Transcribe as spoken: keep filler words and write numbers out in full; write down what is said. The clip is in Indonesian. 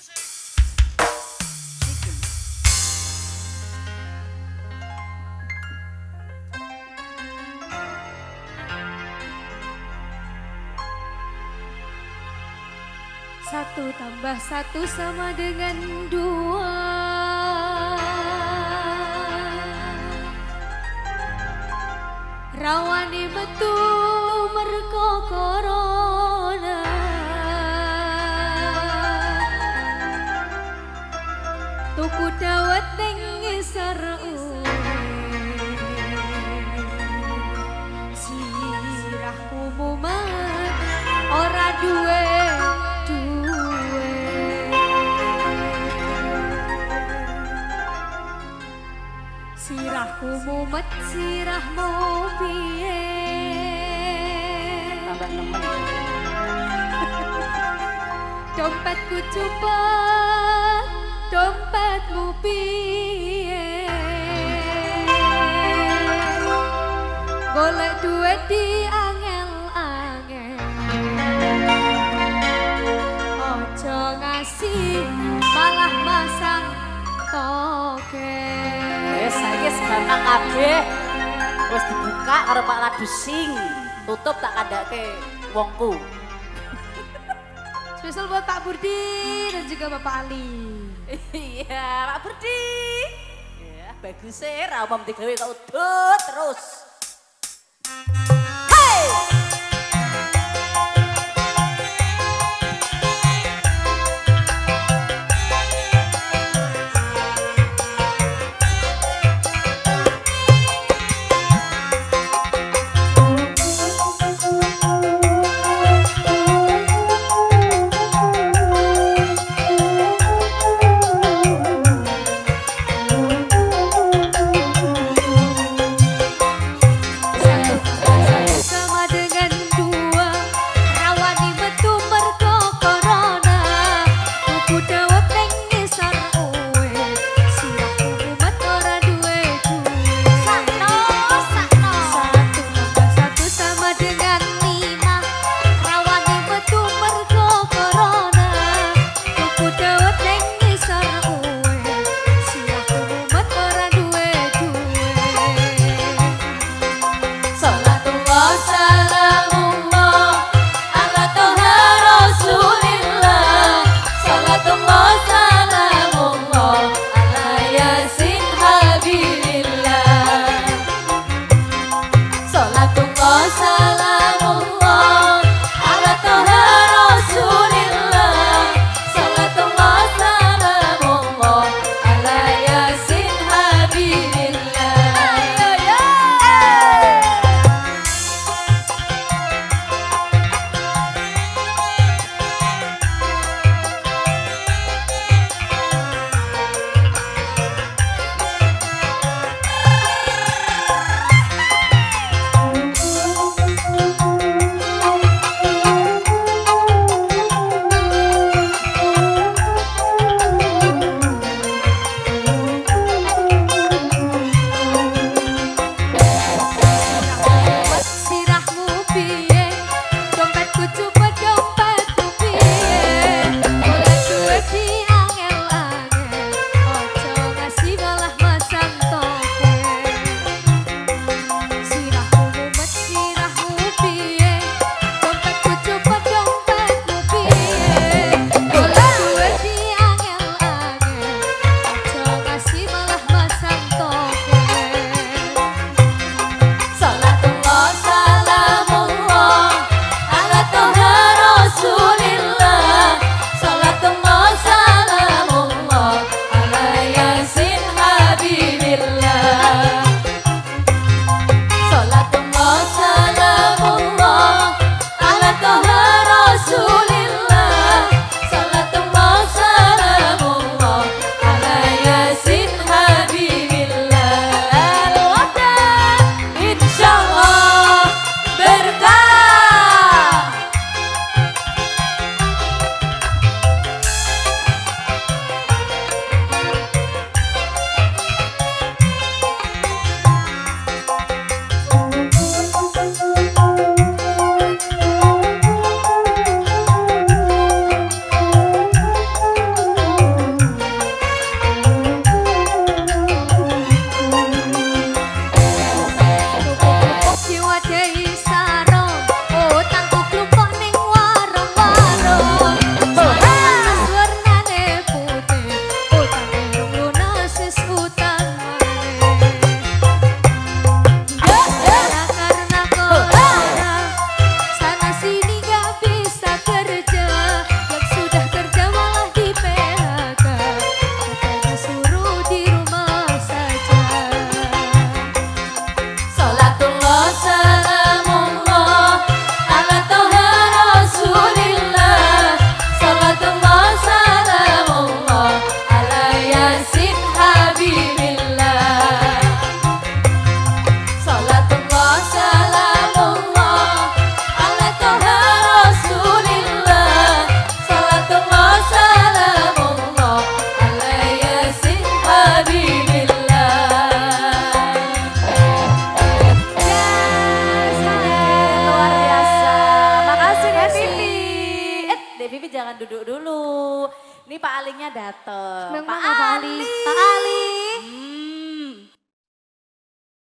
Satu tambah satu sama dengan dua. Rawani metu merko corona. Tuku dawet ning ngisor sirahku mumet ora duwe. Sirahku mumet sirahmu piye. Tambah nemen. Dompetku cupet, dompetmu piye. Golek duit di angel-angel. Ojo ngasih malah masang toke. Saiki gampang kabeh. Wis dibuka karo Pak Ladusing. Tutup tak kandhake wongku. Spesial buat Pak Burdi dan juga Bapak Ali. Iya, Pak Burdi. Ya, bagus e ra umum digawe kok udut terus. Hey! jangan duduk dulu. Ini Pak Alingnya dateng. Memang Pak Pak Ali. Ali. Pak Ali.